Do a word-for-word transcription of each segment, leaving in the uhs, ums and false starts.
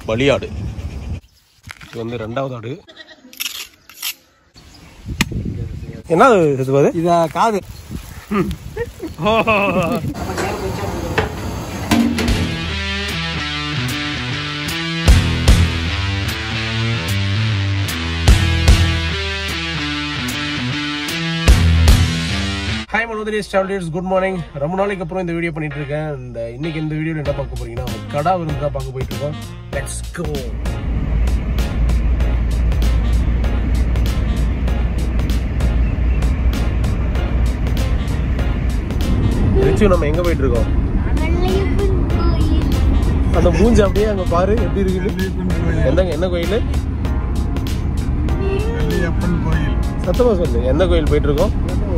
பலியாடு. இது வந்து ரெண்டாவது ஆடு. என்ன இது? இதா காது. ஹாய் மனோதரிஸ் டிராவலர்ஸ், குட் மார்னிங். ரொம்ப நாளைக்கு அப்புறம் இந்த வீடியோ பண்ணிட்டு இருக்கேன். இந்த இன்னைக்கு இந்த வீடியோவில் என்ன பார்க்க போறீங்கன்னா, ஒரு கடா விருந்து தான் பார்க்க போயிட்டு இருக்கோம். Let's go. ரிச்சு, நம்ம எங்க போயிட்டு இருக்கோம்? அந்த மூஞ்சி அப்படியே அங்க பாரு எப்படி இருக்குது. என்னங்க என்ன கோயில்? வெள்ளையப்பன் கோயில். சத்தமா சொல்லு, எந்த கோயில் போயிட்டு இருக்கோம்?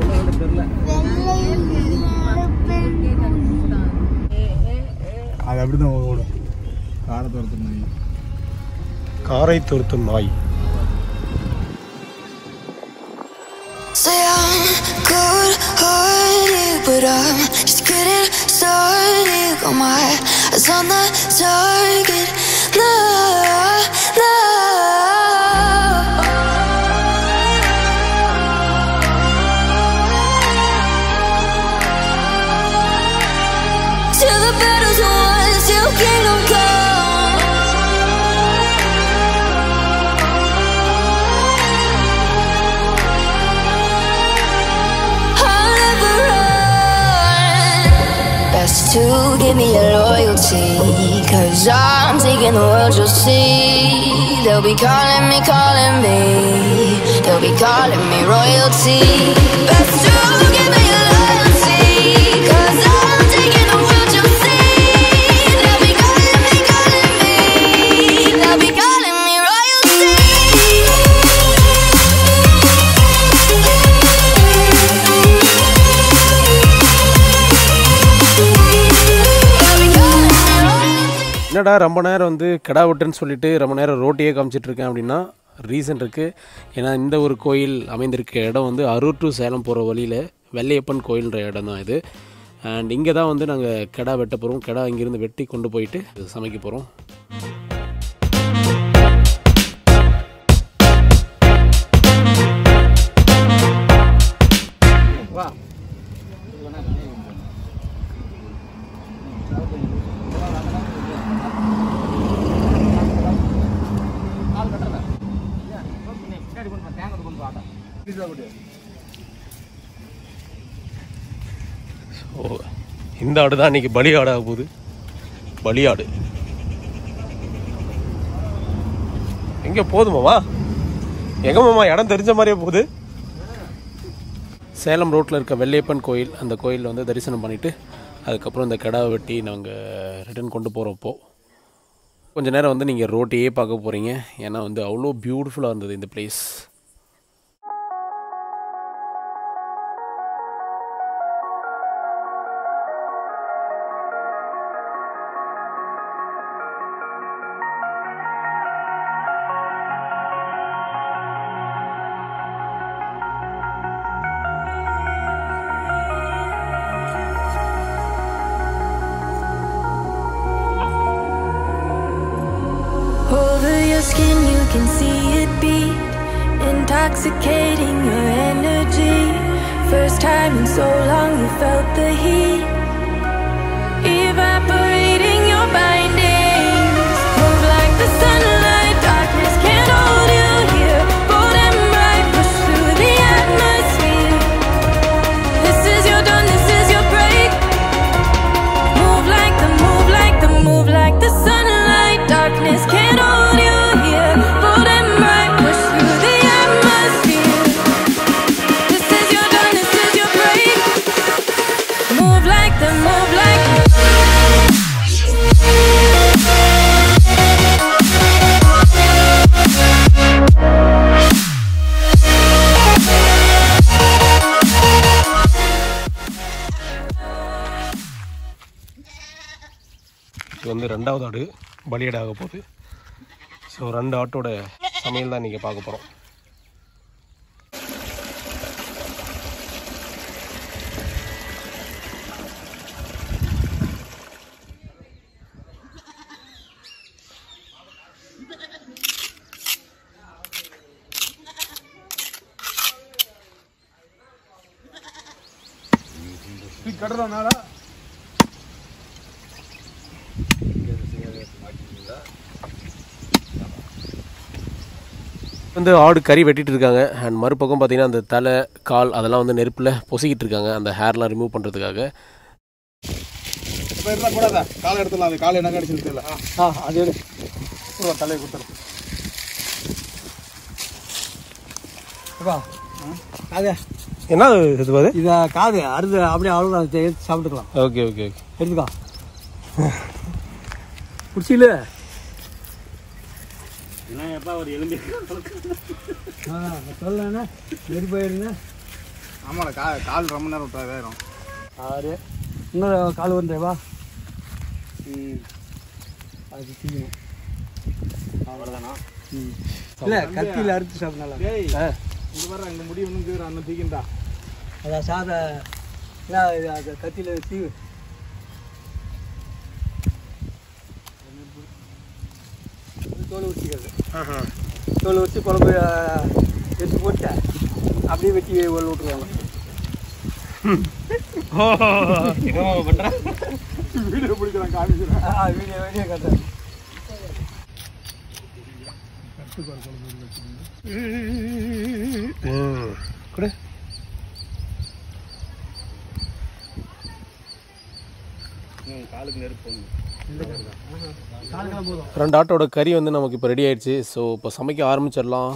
அது அப்படிதான் ஓடும். காரை துரத்தும் நாய். காரை துரத்தும் நாய். Say I'm good-hearted, but I'm just getting started. Got my eyes on the target. No, no. Till the battle's won, till kingdom come. To give me your loyalty, cause I'm taking the world, you'll see. They'll be calling me, calling me. They'll be calling me royalty. Best to give me your loyalty, cause I'm taking the world, you'll see. They'll be calling me, calling me. They'll be calling me royalty. என்னடா ரொம்ப நேரம் வந்து கடா விட்டுன்னு சொல்லிட்டு ரொம்ப நேரம் ரோட்டியே காமிச்சிட்டு இருக்கேன் அப்படின்னா ரீசன் இருக்குது. ஏன்னா இந்த ஒரு கோயில் அமைந்திருக்க இடம் வந்து அரூர் டு சேலம் போகிற வழியில் வெள்ளையப்பன் கோயில்ன்ற இடம் தான் இது. அண்ட் இங்கே தான் வந்து நாங்கள் கடா வெட்ட போகிறோம். கடா இங்கேருந்து வெட்டி கொண்டு போயிட்டு சமைக்க போகிறோம். ஸோ இந்த ஆடு தான் இன்னைக்கு பலியாடு ஆக போகுது. பலியாடு எங்கே போதுமாவா? எங்க மாமா இடம் தெரிஞ்ச மாதிரியே போகுது. சேலம் ரோட்டில் இருக்க வெள்ளையப்பன் கோயில், அந்த கோயிலில் வந்து தரிசனம் பண்ணிவிட்டு அதுக்கப்புறம் இந்த கடாவை வெட்டி நாங்கள் ரிட்டர்ன் கொண்டு போகிறப்போ கொஞ்சம் நேரம் வந்து நீங்கள் ரோட்டையே பார்க்க போகிறீங்க. ஏன்னா வந்து அவ்வளோ பியூட்டிஃபுல்லாக இருந்தது இந்த place. Skin, you can see it beat, intoxicating your energy. First time in so long you felt the heat, evaporating your bindings. Move like the sunlight, darkness can't hold you here. Bold and bright, push through the atmosphere. This is your dawn, this is your break. Move like the, move like the, move like the sunlight, darkness can't hold you. Bold and bright, push through the atmosphere. This is your dawn, this is your break. Move like the, move like the. இது வந்து ரெண்டாவது ஆடு பலியாடு ஆக போகுது. So ரெண்டு ஆட்டோட சமையல் தான் நீங்கள் பார்க்க போகிறோம். கட்டுறோம் மேலே வந்து ஆடு கறி வெட்டிட்டு இருக்காங்க. அண்ட் மறுபக்கம் பார்த்தீங்கன்னா அந்த தலை கால் அதெல்லாம் வந்து நெருப்பில் பொசிக்கிட்டு இருக்காங்க அந்த ஹேர்லாம் ரிமூவ் பண்ணுறதுக்காக. இப்போ எடுத்துலாம் போடாத காலை எடுத்துடலாம். அது காலை என்ன கடிச்சு தெரியல. ஆ அது எடு தலையை கொடுத்துரும். காது என்ன இது பாது இதை காது அறுது அப்படியே அவ்வளோ எடுத்து சாப்பிட்டுக்கலாம். ஓகே ஓகே ஓகே எடுத்துக்கா பிடிச்சில எப்போ ஒரு எலும்பி சொல்லண்ணா நெறி போயிருங்க. ஆமாடா கா கால் ரொம்ப நேரம் விட்டா வேறும். ஆறு இன்னொரு கால் வந்துடுவா. ம் அது தீக்கணும் அவ்வளோதானா? ம் இல்லை கத்தியில் அறுத்து சாப்பிடலாம். இது வர அங்கே முடி ஒன்று அண்ணன் தீக்கிண்டா. அதான் சாத இல்லை இது அது கத்தியில் தீவு தோல் ஊற்றிக்கிறது. தோல் ஊற்றி குழம்பு எடுத்து போட்டு அப்படியே வெட்டி உள்ள விட்டுருவாங்க. பண்ணுறேன் வீடியோ பிடிக்கிறேன் காமிக்கிறேன். ஆ வீடியோ வீடியோ கட்டுறேன். கூட காலுக்கு நெருப்பு ரெண்டு ஆட்டோட கறி வந்து நமக்கு இப்போ ரெடி ஆயிடுச்சு. ஸோ இப்போ சமைக்க ஆரம்பிச்சிடலாம்.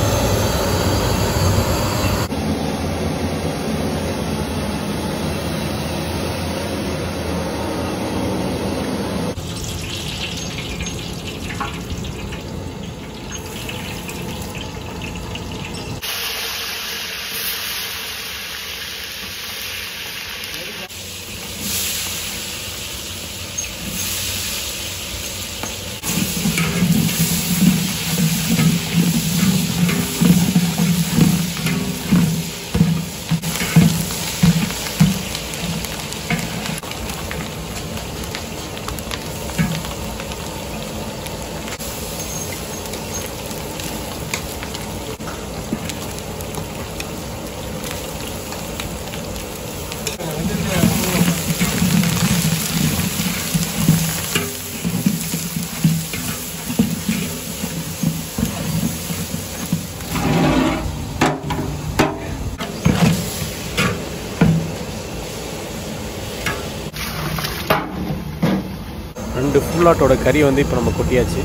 ரெண்டு ஃபுல் ஆட்டோட கறி வந்து இப்போ நம்ம கொட்டியாச்சு.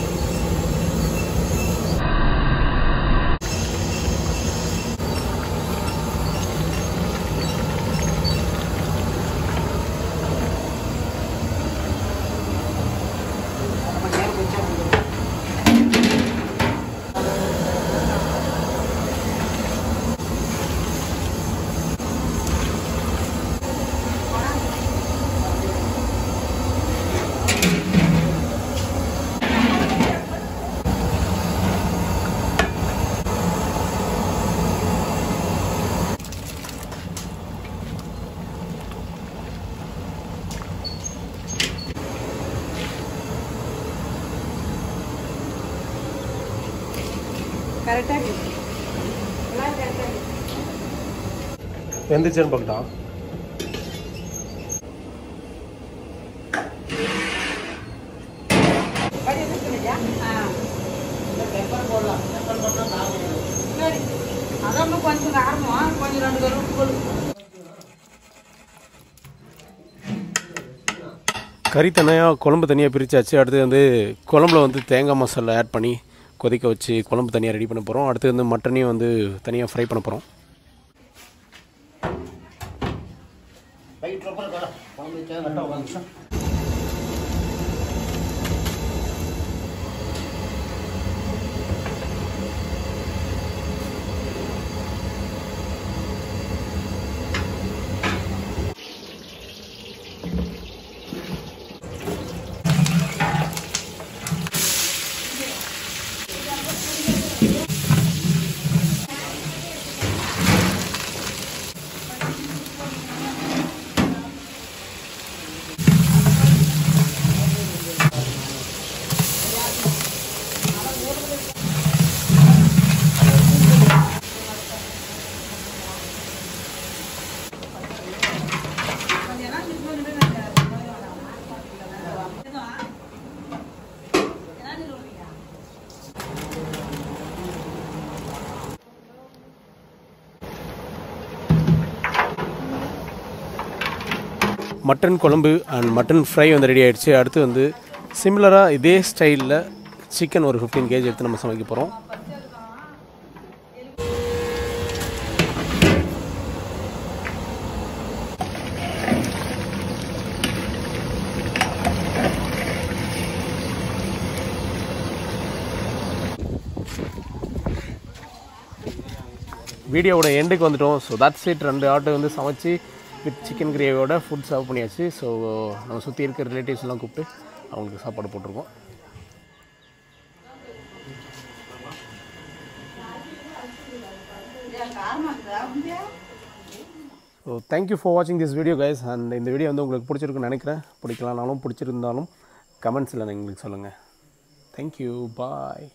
வெந்துச்சேன்னு பார்க்கலாம். கறி தனியாக குழம்பு தனியாக பிரித்தாச்சு. அடுத்து வந்து குழம்புல வந்து தேங்காய் மசாலா ஆட் பண்ணி கொதிக்க வச்சு குழம்பு தனியாக ரெடி பண்ண போகிறோம். அடுத்து வந்து மட்டனையும் வந்து தனியாக ஃப்ரை பண்ண போகிறோம். மட்டன் குழம்பு அண்ட் மட்டன் ஃப்ரை வந்து ரெடி ஆகிடுச்சு. அடுத்து வந்து சிமிலராக இதே ஸ்டைலில் சிக்கன் ஒரு ஃபிஃப்டீன் கேஜி எடுத்து நம்ம சமைக்க போகிறோம். வீடியோவோட எண்டுக்கு வந்துட்டோம். So that's it. ரெண்டு ஆட்டோ வந்து சமைச்சு வித் சிக்கன் கிரேவியோட ஃபுட் சர்வ் பண்ணியாச்சு. ஸோ நம்ம சுற்றி இருக்கிற ரிலேட்டிவ்ஸ்லாம் கூப்பிட்டு அவங்களுக்கு சாப்பாடு போட்டிருக்கோம். ஸோ தேங்க்யூ ஃபார் வாட்சிங் திஸ் வீடியோ கைஸ். அண்ட் இந்த வீடியோ வந்து உங்களுக்கு பிடிச்சிருக்குன்னு நினைக்கிறேன். பிடிக்கலானாலும் பிடிச்சிருந்தாலும் கமெண்ட்ஸில் எங்களுக்கு சொல்லுங்கள். தேங்க்யூ, பாய்.